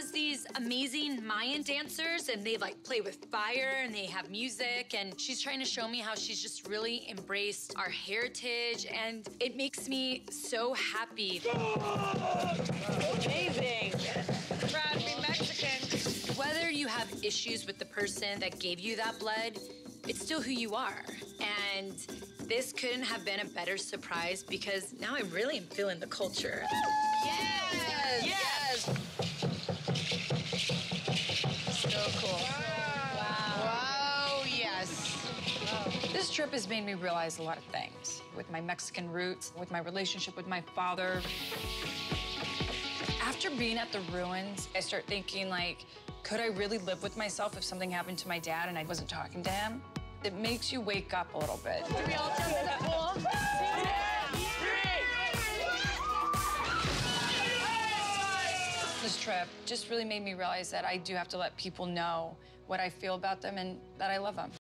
has these amazing Mayan dancers, and they like play with fire and they have music, and she's trying to show me how she's just really embraced our heritage, and it makes me so happy. Amazing. Proud to be Mexican. Whether you have issues with the person that gave you that blood, it's still who you are. And this couldn't have been a better surprise because now I really am feeling the culture. Yes! Yes! So cool. Wow, yes. This trip has made me realize a lot of things. With my Mexican roots, with my relationship with my father. After being at the ruins, I start thinking, like, could I really live with myself if something happened to my dad and I wasn't talking to him? It makes you wake up a little bit. Do we all jump in the pool? This trip just really made me realize that I do have to let people know what I feel about them and that I love them.